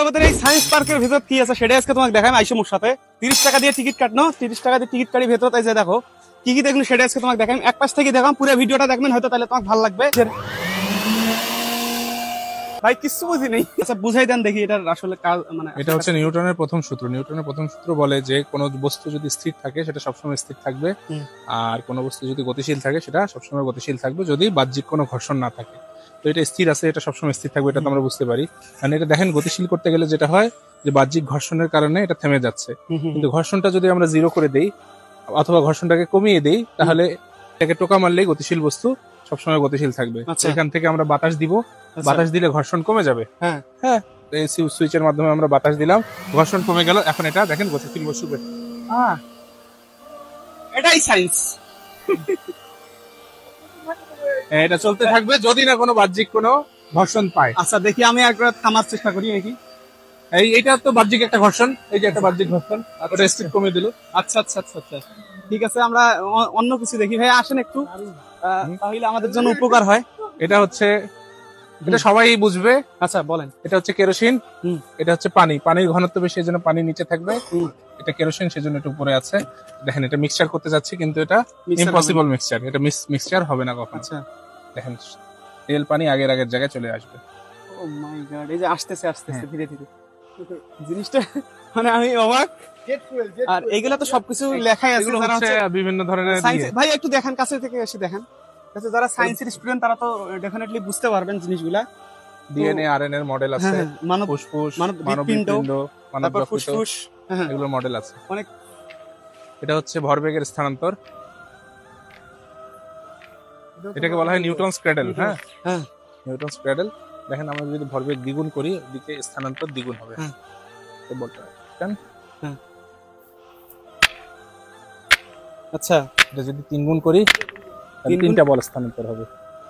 জগতের এই সায়েন্স পার্কের ভিতর কি আছে সেটা আজকে তোমাকে দেখাই আইসো মোর সাথে। 30 টাকা দিয়ে টিকিট কাটনো, 30 টাকা দিয়ে টিকিট কাটি ভেতর তাই যে দেখো কি কি দেখলো সেটা আজকে তোমাকে দেখাই। এক পাশ থেকে দেখাম, পুরো ভিডিওটা দেখবেন হয়তো, তাহলে তোমাকে ভালো লাগবে। ভাই কিছু বুঝি নেই, আচ্ছা বুঝাই দেন দেখি এটার আসলে কাজ। মানে এটা হচ্ছে নিউটনের প্রথম সূত্র। নিউটনের প্রথম সূত্র বলে যে কোনো বস্তু যদি স্থির থাকে সেটা সবসময় স্থির থাকবে, আর কোনো বস্তু যদি গতিশীল থাকে সেটা সবসময় গতিশীল থাকবে যদি বাহ্যিক কোনো ঘর্ষণ না থাকে। তো এটা স্থির আছে, এটা সবসময় স্থির থাকবে, এটা তো আমরা বুঝতে পারি। কারণ এটা দেখেন গতিশীল করতে গেলে যেটা হয় যে বাহ্যিক ঘর্ষণের কারণে এটা থেমে যাচ্ছে, কিন্তু ঘর্ষণটা যদি আমরা 0 করে দেই অথবা ঘর্ষণটাকে কমিয়ে দেই তাহলে এটাকে টোকা মারলেই গতিশীল বস্তু সবসময় গতিশীল থাকবে। এখান থেকে আমরা বাতাস দিব, বাতাস দিলে ঘর্ষণ কমে যাবে। হ্যাঁ হ্যাঁ, এই সুইচের মাধ্যমে আমরা বাতাস দিলাম, ঘর্ষণ কমে গেল। এখন এটা দেখেন গতিশীল বস্তু। এটাই সায়েন্স। এটা চলতে থাকবে যদি না কোনো বাহ্যিক কোনো ঘর্ষণ পায়। আচ্ছা দেখি আমি একবার থামার চেষ্টা করি নাকি। এইটা তো বাহ্যিক একটা ঘর্ষণ, এই যে একটা বাহ্যিক ঘর্ষণ, ওটা স্পিড কমিয়ে দিল। আচ্ছা আচ্ছা আচ্ছা আচ্ছা, ঠিক আছে আমরা অন্য কিছু দেখি। ভাই আসেন একটু, তাহলে আমাদের জন্য উপকার হয়। এটা হচ্ছে, এটা সবাই বুঝবে। আচ্ছা বলেন। এটা হচ্ছে কেরোসিন, এটা হচ্ছে পানি। পানির ঘনত্ব বেশি, এজন্য পানি নিচে থাকবে। এটা কেরোসিন, সেজন্য এটা উপরে আছে। দেখেন এটা মিক্সচার করতে যাচ্ছি, কিন্তু এটা ইম্পসিবল মিক্সচার, এটা মিক্সচার হবে না কখনো। আচ্ছা দেখেন তেল পানি আগের চলে আসবে। ও মাই গড, এই যে আসতেছে আসতেছে ধীরে ধীরে জিনিসটা, মানে আমি অবাক। আর এগুলা তো সবকিছু লেখাই আছে, যারা হচ্ছে বিভিন্ন ধরনের। ভাই একটু দেখেন, কাছে থেকে এসে দেখেন, যারা সায়েন্সের স্টুডেন্ট তারা তো ডেফিনেটলি বুঝতে পারবেন জিনিসগুলা। ডিএনএ আরএনএ এর মডেল আছে, মানব ফুসফুস, মানব পিণ্ড, মানব ফুসফুস, এগুলোর মডেল আছে অনেক। এটা হচ্ছে ভরবেগের স্থানান্তর, এটাকে বলা হয় নিউটনস ক্র্যাডল। হ্যাঁ হ্যাঁ, নিউটনস ক্র্যাডল। দেখেন আমরা যদি ভরবেগ দ্বিগুণ করি ওদিকে স্থানান্তর দ্বিগুণ হবে। আচ্ছা এটা যদি 3 গুণ করি তাহলে 3টা বল স্থানান্তর হবে।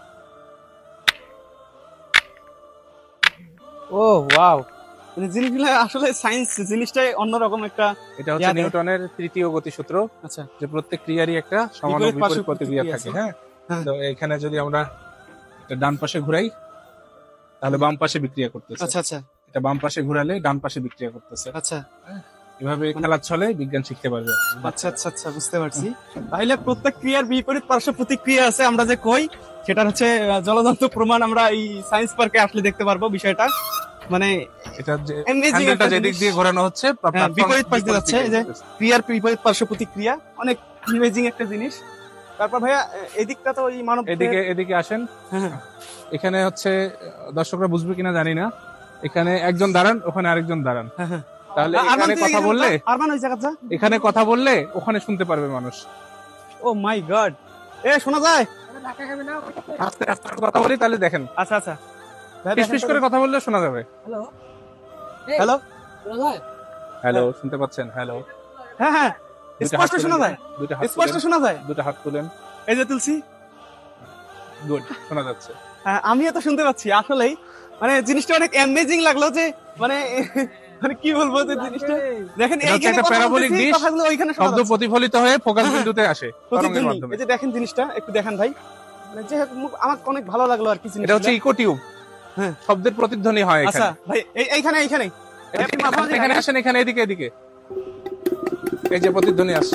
ও ওয়াও, মানে জিনিসগুলো আসলে সায়েন্স জিনিসটাই অন্যরকম একটা। এটা হচ্ছে নিউটনের তৃতীয় গতিসূত্র। আচ্ছা, যে প্রত্যেক ক্রিয়ারই একটা সমান ও বিপরীত প্রতিক্রিয়া থাকে। হ্যাঁ, তো এখানে যদি আমরা এটা ডান পাশে ঘুরাই তাহলে বাম পাশে বিক্রিয়া করতেছে। আচ্ছা আচ্ছা, এটা বাম পাশে ঘুরালে ডান পাশে বিক্রিয়া করতেছে। আচ্ছা, এভাবে খেলার ছলে বিজ্ঞান শিখতে পারবে। আচ্ছা আচ্ছা আচ্ছা, বুঝতে পারছি। তাহলে প্রত্যেক ক্রিয়ার বিপরীত পার্শ্ব প্রতিক্রিয়া আছে, আমরা যে কই সেটা হচ্ছে জ্বলন্ত প্রমাণ আমরা এই সায়েন্স পার্কে আসলে দেখতে পারবো বিষয়টা। মানে এটা যে হ্যান্ডেলটা যে দিক দিয়ে ঘোরানো হচ্ছে বিপরীত পাশ দিয়ে যাচ্ছে, এই যে ক্রিয়ার বিপরীত পার্শ্ব প্রতিক্রিয়া, অনেক ইমেজিং একটা জিনিস। তারপর ভাইয়া এদিকটা তো ওই মানব, এদিকে আসেন। এখানে হচ্ছে দর্শকরা বুঝবে কিনা জানি না, এখানে একজন দাঁড়ান, ওখানে আরেকজন দাঁড়ান, তাহলে এখানে কথা বললে এখানে কথা বললে ওখানে শুনতে পারবে মানুষ। ও মাই গড, এ শোনা যায়? আস্তে আস্তে কথা বলি তাহলে দেখেন। আচ্ছা আচ্ছা, ফিসফিস করে কথা বললে শোনা যাবে। হ্যালো হ্যালো হ্যালো, শুনতে পাচ্ছেন? হ্যালো, হ্যাঁ হ্যাঁ, স্পষ্ট শোনা যায়, স্পষ্ট শোনা যায়। দুটো হাত তুলেন, এই যে তুলছি। গুড, শোনা যাচ্ছে। হ্যাঁ আমিও তো শুনতে পাচ্ছি। আসলেই মানে জিনিসটা অনেক অ্যামেজিং লাগলো, যে মানে মানে কি বলবো যে জিনিসটা দেখেন, এইখানে একটা প্যারাবোলিক ডিশ, কথাগুলো ওইখানে শব্দ প্রতিফলিত হয়ে ফোকাস বিন্দুতে আসে তরঙ্গের মাধ্যমে। এই যে দেখেন জিনিসটা একটু দেখেন ভাই, মানে যে আমার অনেক ভালো লাগলো আর কি জিনিসটা। এটা হচ্ছে ইকো টিউব। হ্যাঁ, শব্দের প্রতিধ্বনি হয় এখানে। আচ্ছা ভাই এইখানে এখানে আসেন, এখানে এদিকে এই যে প্রতিধ্বনি আসছে,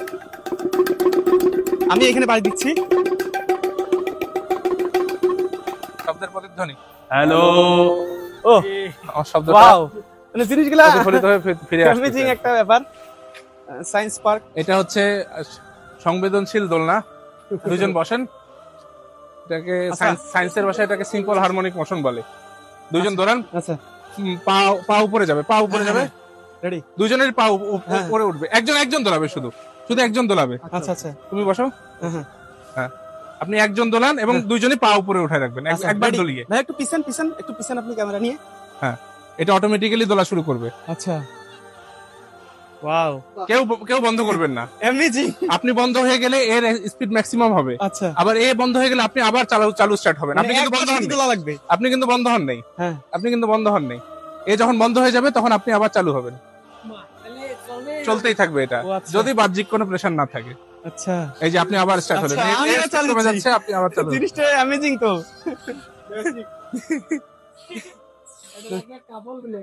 আমি এখানে বাড়ি দিচ্ছি শব্দের প্রতিধ্বনি। হ্যালো, ও শব্দটা ওয়াও, মানে জিনিসগুলা প্রতিফলিত হয়ে ফিরে আসছে। অ্যামেজিং একটা ব্যাপার সায়েন্স পার্ক। এটা হচ্ছে সংবেদনশীল দোলনা। দুজন বসেন, এটাকে সায়েন্সের ভাষায় এটাকে সিম্পল হারমোনিক মোশন বলে। দুজন দৌড়ান। আচ্ছা, পা উপরে যাবে, পা উপরে যাবে, রেডি। দুজনের পা উপরে উঠবে, একজন দোলাবে, শুধু একজন দোলাবে। আচ্ছা আচ্ছা, তুমি বসো। হ্যাঁ, আপনি একজন দোলান এবং দুইজনই পা উপরে উঠায় রাখবেন একবার দলিয়ে। ভাই একটু পিছন আপনি ক্যামেরা নিয়ে। হ্যাঁ, এটা অটোমেটিক্যালি দোলা শুরু করবে। আচ্ছা, ওয়াও, কেউ বন্ধ করবেন না। অ্যামেজিং। আপনি বন্ধ হয়ে গেলে এর স্পিড ম্যাক্সিমাম হবে। আচ্ছা, আবার এ বন্ধ হয়ে গেলে আপনি আবার চালু স্টার্ট হবেন। আপনি কিন্তু বন্ধ হন লাগবে, আপনি কিন্তু বন্ধ হন নাই। হ্যাঁ, আপনি কিন্তু বন্ধ হন নাই। এ যখন বন্ধ হয়ে যাবে তখন আপনি আবার চালু হবেন, চলতেই থাকবে এটা, যদি বাহ্যিক কোনো প্রেসার না থাকে। আচ্ছা, এই যে আপনি আবার স্টার্ট হলেন, কমে যাচ্ছে, আপনি আবার চালু। জিনিসটা অ্যামেজিং তো।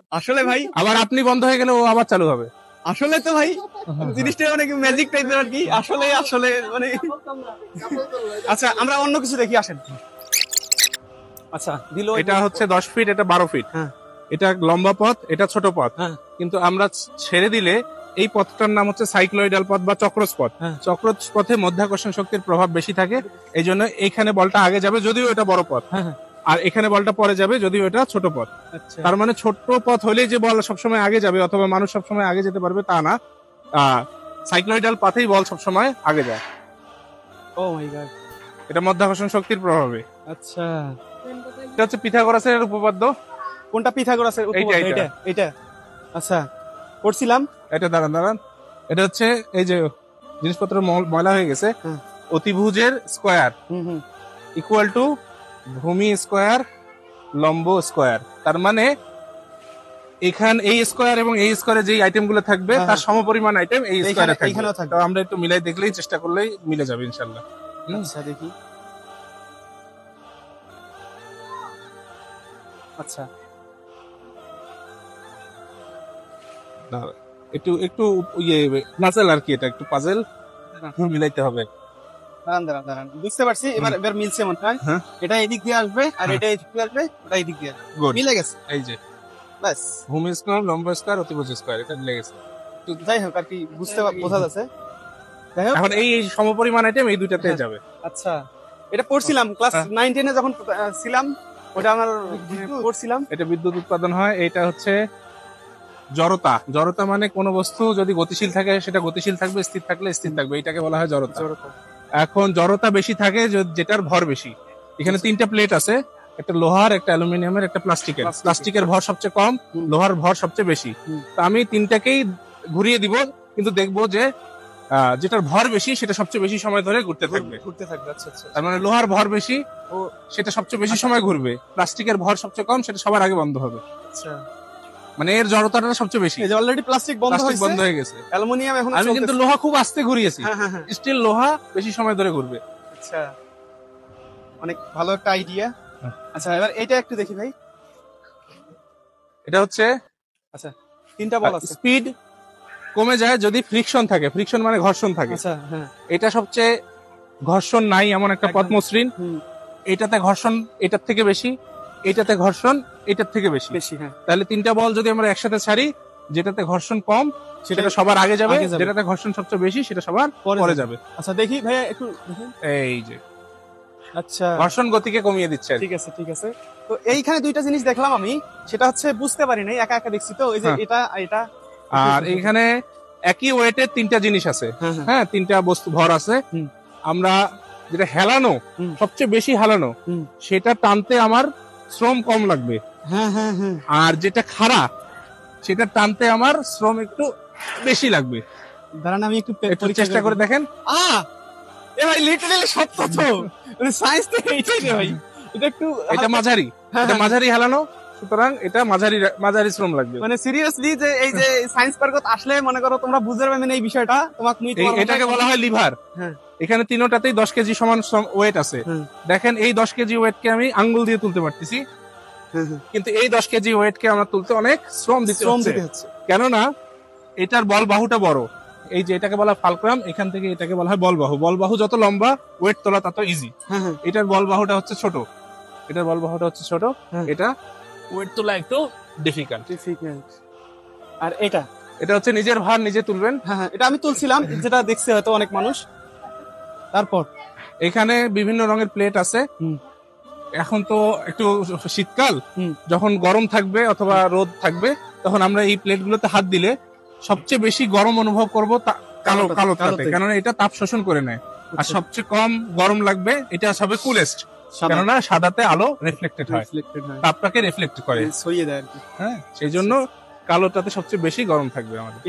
আসলে ভাই, আবার আপনি বন্ধ হয়ে গেলে ও আবার চালু হবে। আসলে তো ভাই জিনিসটা অনেক ম্যাজিক টাইপের আর কি। আসলে আসলে মানে আচ্ছা আমরা অন্য কিছু দেখি, আসেন। আচ্ছা দিল এটা হচ্ছে 10 ফিট, এটা 12 ফিট। হ্যাঁ। এটা লম্বা পথ, এটা ছোট পথ। হ্যাঁ। কিন্তু আমরা ছেড়ে দিলে এই পথটার নাম হচ্ছে সাইক্লয়েডাল পথ বা চক্রজ পথ। হ্যাঁ। চক্রজ পথে মধ্যাকর্ষণ শক্তির প্রভাব বেশি থাকে, এই জন্য এইখানে বলটা আগে যাবে যদিও এটা বড় পথ, হ্যাঁ। আর এখানে বলটা পরে যাবে যদিও এটা ছোট পথ। আচ্ছা তার মানে ছোট পথ হলেই যে বল সবসময় আগে যাবে অথবা মানুষ সবসময় আগে যেতে পারবে তা না। সাইক্লয়েডাল পাথেই বল সবসময় আগে যায়। Oh my god. এটা মধ্যাকর্ষণ শক্তির প্রভাবে। আচ্ছা এটা হচ্ছে পিথাগোরাসের উপপাদ্য। কোনটা পিথাগোরাসের উপপাদ্য? এইটা। এটা এটা আচ্ছা পড়ছিলাম। এটা দাঁড়ান, এটা হচ্ছে এই যে জিনিসপত্র ময়লা হয়ে গেছে, হুম। অতিভুজের স্কয়ার হুম। ইকুয়াল টু ভূমি স্কয়ার লম্ব স্কয়ার। তার মানে এই স্কয়ার এবং এই স্কয়ারে যে আইটেম গুলো থাকবে হ্যাঁ, তার সমপরিমাণ আইটেম এই স্কয়ারে থাকবে। এইখানেও থাকবে। তো আমরা একটু মিলাই দেখলেই, চেষ্টা করলেই মিলে যাবে ইনশাআল্লাহ। আচ্ছা দেখি। আচ্ছা একটু একটু ইয়ে পাজেল আর কি, এটা একটু পাজেল মিলাইতে হবে। দাঁড়ান বুঝতে পারছি। এবার মিলছে মনে হয়। হ্যাঁ। এটা এদিক দিয়ে আসবে আর হ্যাঁ। এটা এদিক দিয়ে আসবে, ওটা এদিক দিয়ে আসবে। Good. মিলে গেছে এই যে ব্যাস। ভূমি স্কয়ার লম্ব স্কয়ার অতিভুজ স্কয়ার, এটা মিলে গেছে। যাই হোক আর কি বোঝা যাচ্ছে। যাই হোক এখন এই সমপরিমাণ আইটেম এই দুইটাতে হ্যাঁ। যাবে। আচ্ছা এটা পড়ছিলাম ক্লাস হ্যাঁ। 9-10 যখন ছিলাম, ওটা আমার পড়ছিলাম। এটা বিদ্যুৎ উৎপাদন হয়। এটা হচ্ছে জড়তা। জড়তা মানে কোন বস্তু যদি গতিশীল থাকে সেটা গতিশীল থাকবে, স্থির থাকলে স্থির থাকবে, এটাকে বলা হয় জড়তা। এখন জড়তা বেশি থাকে যেটার ভর বেশি। এখানে 3টা প্লেট আছে, একটা লোহার, একটা অ্যালুমিনিয়ামের, একটা প্লাস্টিকের। প্লাস্টিকের ভর সবচেয়ে কম, হুম। লোহার ভর সবচেয়ে বেশি। হুম। তো আমি 3টাকেই ঘুরিয়ে দিব, কিন্তু দেখবো যে যেটার ভর বেশি সেটা সবচেয়ে বেশি সময় ধরে ঘুরতে থাকবে। আচ্ছা আচ্ছা তার মানে লোহার ভর বেশি, ও সেটা সবচেয়ে বেশি সময় ঘুরবে। প্লাস্টিকের ভর সবচেয়ে কম, সেটা সবার আগে বন্ধ হবে। আচ্ছা। মানে এর জড়তাটা সবচেয়ে বেশি। এই যে অলরেডি প্লাস্টিক বন্ধ প্লাস্টিক হয়েছে, বন্ধ হয়ে গেছে। অ্যালুমিনিয়াম এখন আমি কিন্তু লোহা খুব আস্তে ঘুরিয়েছি, হ্যাঁ হ্যাঁ হ্যাঁ। স্টিল লোহা বেশি সময় ধরে ঘুরবে। আচ্ছা অনেক ভালো একটা আইডিয়া। হ্যাঁ। আচ্ছা এবার এটা একটু দেখি ভাই। এটা হচ্ছে আচ্ছা 3টা বল আছে। স্পিড কমে যায় যদি ফ্রিকশন থাকে। ফ্রিকশন মানে ঘর্ষণ থাকে। আচ্ছা হ্যাঁ। এটা সবচেয়ে ঘর্ষণ নাই এমন একটা পথ একদম। মসৃণ। হুম। এটাতে ঘর্ষণ এটার থেকে বেশি, এটাতে ঘর্ষণ এটার থেকে বেশি। বেশি হ্যাঁ। তাহলে 3টা বল যদি আমরা একসাথে ছাড়ি, যেটাতে ঘর্ষণ কম সেটা সবার আগে যাবে, আগে যাবে। যেটাতে ঘর্ষণ সবচেয়ে বেশি সেটা সবার পরে যাবে। আচ্ছা দেখি ভাইয়া একটু দেখি। এই যে আচ্ছা ঘর্ষণ গতিকে কমিয়ে দিচ্ছে আর কি। ঠিক আছে। তো এইখানে 2টা জিনিস দেখলাম আমি, সেটা হচ্ছে বুঝতে পারি নাই, একা একা দেখছি তো। এই যে হ্যাঁ। এটা আর এইখানে একই ওয়েটের 3টা জিনিস আছে। হ্যাঁ হ্যাঁ। হ্যাঁ, 3টা বস্তু ভর আছে। হুম। আমরা যেটা হেলানো, হুম। সবচেয়ে বেশি হেলানো, হুম। সেটা টানতে আমার শ্রম কম লাগবে। হ্যাঁ হ্যাঁ হ্যাঁ। আর যেটা খাড়া, সেটা টানতে আমার শ্রম একটু বেশি লাগবে। দাঁড়ান আমি একটু একটু চেষ্টা করে দেখেন। এ ভাই লিটারালি সত্য তো, মানে সায়েন্স থেকে এইটাই রে ভাই। এটা একটু এটা মাঝারি, হ্যাঁ, এটা হ্যাঁ। মাঝারি হেলানো, সুতরাং এটা মাঝারি শ্রম লাগবে। মানে সিরিয়াসলি যে এই যে সায়েন্স পার্কত আসলে মনে করো তোমরা বুঝতে পারবে না এই বিষয়টা, তোমাকে এটাকে বলা হয় লিভার। হ্যাঁ। এখানে তিনটাতেই 10 কেজি সমান ওয়েট আছে। হুম। দেখেন এই 10 কেজি ওয়েটকে আমি আঙ্গুল দিয়ে তুলতে পারতেছি, কিন্তু এই 10 কেজি ওয়েটকে আমার তুলতে অনেক শ্রম দিতে হচ্ছে। কেননা এটার বল বাহুটা বড়। এই যে এটাকে বলা ফালক্রাম, এখান থেকে এটাকে বলা হয় বল বাহু। বল বাহু যত লম্বা, ওয়েট তোলা তত ইজি। এটার বল বাহুটা হচ্ছে ছোট, হ্যাঁ। এটা ওয়েট তোলা একটু ডিফিকাল্ট। আর এটা এটা হচ্ছে নিজের ভার নিজে তুলবেন। হ্যাঁ এটা আমি তুলছিলাম, যেটা দেখছে হয়তো অনেক মানুষ। তারপর এখানে বিভিন্ন রঙের প্লেট আছে। হুম। এখন তো একটু শীতকাল, হুম। যখন গরম থাকবে অথবা রোদ থাকবে, তখন আমরা এই প্লেট গুলোতে হাত দিলে সবচেয়ে বেশি গরম অনুভব করবো কালোটাতে, কেননা এটা তাপ শোষণ করে নেয়। আর সবচেয়ে কম গরম লাগবে এটা সবে কুলেস্ট, কেননা সাদাতে আলো রিফ্লেক্টেড হয়, তাপটাকে রিফ্লেক্ট করে, সইয়ে দেয় আর কি। হ্যাঁ, সেই জন্য কালোটাতে সবচেয়ে বেশি গরম থাকবে আমাদের।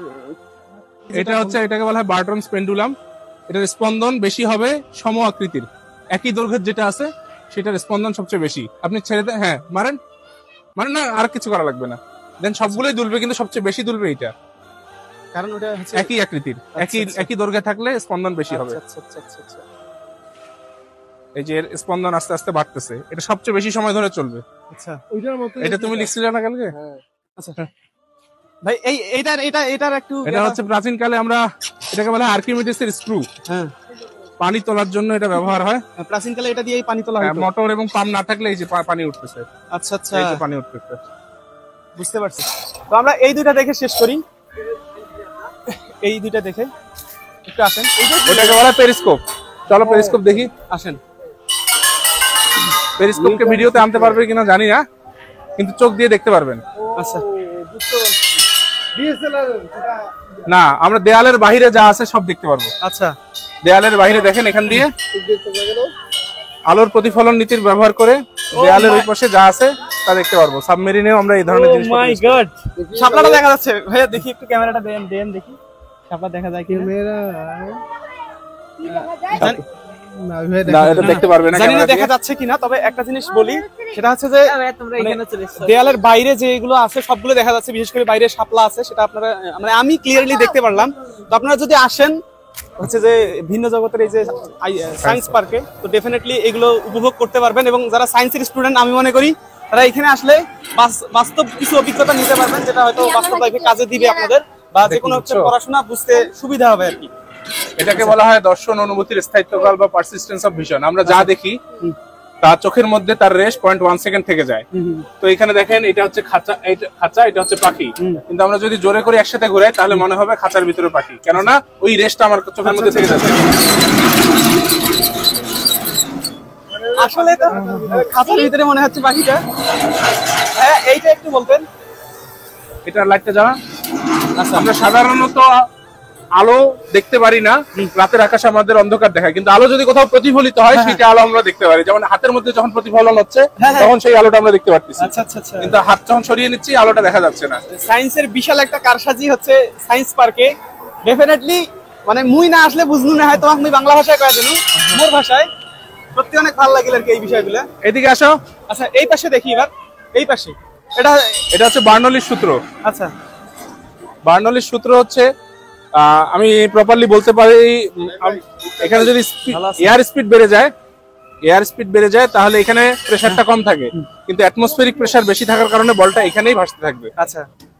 এটাকে বলা হয় বার্টনস পেন্ডুলাম। এটার স্পন্দন বেশি হবে সম আকৃতির, একই দৈর্ঘ্যের যেটা আছে সেটার স্পন্দন সবচেয়ে বেশি। আপনি ছেড়ে দেন, হ্যাঁ মারেন না, আর কিছু করা লাগবে না, দেন সবগুলোই দুলবে, কিন্তু সবচেয়ে বেশি দুলবে এটা, কারণ ওটা হচ্ছে একই আকৃতির, একই দৈর্ঘ্যে থাকলে স্পন্দন বেশি হবে। আচ্ছা। এই যে এর স্পন্দন আস্তে আস্তে বাড়তেছে, এটা সবচেয়ে বেশি সময় ধরে চলবে। আচ্ছা এটা তুমি লিখছিলে না কালকে? আচ্ছা ভাই এটার একটু এটা হচ্ছে প্রাচীনকালে আমরা এটাকে বলা হয় আর্কিমিডিসের স্ক্রু। হ্যাঁ, পানি তোলার জন্য এটা ব্যবহার হয়। প্রাচীনকালে এটা দিয়েই পানি তোলা হতো। মোটর এবং পাম্প না থাকলে এই যে পানি উঠতেছে। আচ্ছা আচ্ছা, এই যে পানি উঠতেছে, বুঝতে পারছি। তো আমরা এই দুইটা দেখে শেষ করি, এই দুইটা দেখে একটু আসেন। এটাকে বলা হয় পেরিস্কোপ। চলো পেরিস্কোপ দেখি, আসেন। পেরিস্কোপকে ভিডিওতে আনতে পারবে কিনা জানি না, কিন্তু চোখ দিয়ে দেখতে পারবেন। আচ্ছা, না, আমরা দেয়ালের বাইরে যা আছে সব দেখতে পারবো। আচ্ছা, দেয়ালের বাইরে দেখেন, এখান দিয়ে আলোর প্রতিফলন নীতির ব্যবহার করে দেয়ালের ওই পাশে যা আছে তা দেখতে পারবো। সাবমেরিনেও আমরা এই ধরনের জিনিস। মাই গড, শাপলাটা দেখা যাচ্ছে ভাইয়া, দেখি একটু ক্যামেরাটা দেন দেখি, শাপলা দেখা যায় কি? দেখতে পারবে না, জানি না দেখা যাচ্ছে কিনা, তবে একটা জিনিস বলি, সেটা হচ্ছে যে দেয়ালের বাইরে যেগুলো আছে সবগুলো দেখা যাচ্ছে, বিশেষ করে বাইরে শাপলা আছে, সেটা আপনারা মানে আমি ক্লিয়ারলি দেখতে পারলাম। তো আপনারা যদি আসেন হচ্ছে যে ভিন্ন জগতের এই যে সায়েন্স পার্কে, তো ডেফিনেটলি এগুলো উপভোগ করতে পারবেন। এবং যারা সায়েন্সের স্টুডেন্ট আমি মনে করি তারা এখানে আসলে বাস্তব কিছু অভিজ্ঞতা নিতে পারবেন, যেটা হয়তো বাস্তব লাইফে কাজে দিবে আপনাদের, বা যে কোনো হচ্ছে পড়াশোনা বুঝতে সুবিধা হবে আর কি। এটাকে বলা হয় দর্শন অনুভূতির স্থায়িত্বকাল বা পারসিস্টেন্স অফ ভিশন। আমরা যা দেখি তা চোখের মধ্যে তার রেশ 0.1 সেকেন্ড থেকে যায়। তো এখানে দেখেন, এটা হচ্ছে খাঁচা, এটা হচ্ছে পাখি। কিন্তু আমরা যদি জোরে করে একসাথে ঘুরাই তাহলে মনে হবে খাঁচার ভিতরে পাখি, কেননা ওই রেশটা আমার চোখের মধ্যে থেকে যাচ্ছে। আসলে তো খাঁচার ভিতরে মনে হচ্ছে পাখিটা। হ্যাঁ, এইটা একটু বলতেন। এটা লাইটটা জ্বালা। আমরা সাধারণত আলো দেখতে পারি না, রাতের আকাশে আমাদের অন্ধকার দেখায়, কিন্তু আলো যদি কোথাও প্রতিফলিত হয় সেটা আলো আমরা দেখতে পারি। যেমন হাতের মধ্যে যখন প্রতিফলন হচ্ছে তখন সেই আলোটা আমরা দেখতে পাচ্ছি। আচ্ছা আচ্ছা আচ্ছা, কিন্তু হাত যখন সরিয়ে নিচ্ছি আলোটা দেখা যাচ্ছে না। সায়েন্সের বিশাল একটা কারসাজি হচ্ছে সায়েন্স পার্কে। ডেফিনেটলি মানে মুই না আসলে বুঝলু না হয়, তোমাকে মুই বাংলা ভাষায় কয়ে দিলু, মোর ভাষায়। সত্যি অনেক ভালো লাগিল আর কি এই বিষয়গুলো। এদিকে আসো। আচ্ছা, এই পাশে দেখি এবার, এই পাশে এটা হচ্ছে বার্নলির সূত্র। আচ্ছা, বার্নলির সূত্র হচ্ছে, আমি প্রপারলি বলতে পারি, এখানে যদি এয়ার স্পিড বেড়ে যায় তাহলে এখানে প্রেসারটা কম থাকে, কিন্তু অ্যাটমসফেরিক প্রেসার বেশি থাকার কারণে বলটা এখানেই ভাসতে থাকবে। আচ্ছা,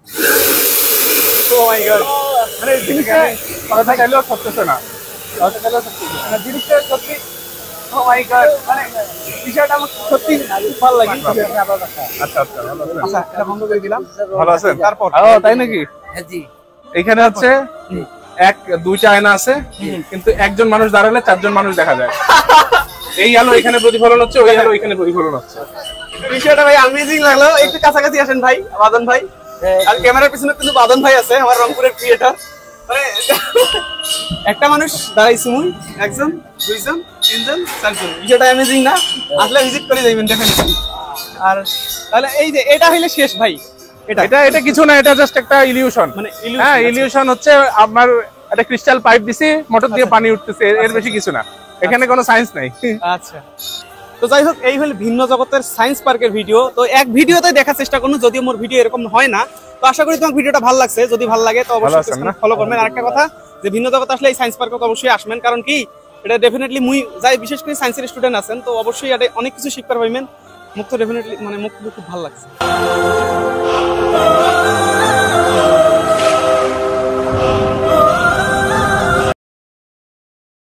ও মাই গড, মানে জিনিসটা কথা চাইলেও সত্যছে না, মানে জিনিসটা সত্যি, ও মাই গড, মানে বিষয়টা আমার সত্যি ভালো লাগে। আচ্ছা আচ্ছা, ভালো আছেন? আচ্ছা, এটা বন্ধ করে দিলাম। ভালো আছেন? তারপর তাই নাকি? হ্যাঁ জি। এখানে হচ্ছে দুইটা আয়না আছে, কিন্তু একজন মানুষ দাঁড়ালে 4 জন মানুষ দেখা যায়। এই আলো এখানে প্রতিফলন হচ্ছে, ওই আলো এখানে প্রতিফলন হচ্ছে। বিষয়টা ভাই অ্যামেজিং লাগলো। একটু কাছাকাছি আসেন ভাই, বাদন ভাই। আর ক্যামেরার পিছনে কিন্তু বাদন ভাই আছে, আমার রংপুরের ক্রিয়েটর। মানে একটা মানুষ দাঁড়াইছি মুই, একজন, দুইজন, তিনজন, চারজন। বিষয়টা অ্যামেজিং না? আসলে ভিজিট করে যাবেন ডেফিনেটলি। আর তাহলে এই যে এটা হইলে শেষ ভাই, এটা কিছু না, এটা জাস্ট একটা ইলিউশন। মানে হ্যাঁ, ইলিউশন হচ্ছে আমার একটা ক্রিস্টাল পাইপ দিছি, মোটর দিয়ে পানি উঠতেছে, এর বেশি কিছু না। এখানে কোনো সায়েন্স নাই। আচ্ছা, তো যাই হোক, এই হলো ভিন্ন জগতের সায়েন্স পার্কের ভিডিও। তো এক ভিডিওতে দেখার চেষ্টা করুন, যদিও মোর ভিডিও এরকম হয় না। তো আশা করি তোমার ভিডিওটা ভালো লাগছে। যদি ভালো লাগে তো অবশ্যই ফলো করবেন। আরেকটা কথা, যে ভিন্ন জগতে আসলে এই সায়েন্স পার্কে তো অবশ্যই আসবেন, কারণ কি এটা ডেফিনেটলি মুই যাই, বিশেষ করে সায়েন্সের স্টুডেন্ট আছেন, তো অবশ্যই এটা অনেক কিছু শিখতে পারবেন। মুখ তো ডেফিনেটলি মানে মুখ খুব ভালো লাগছে।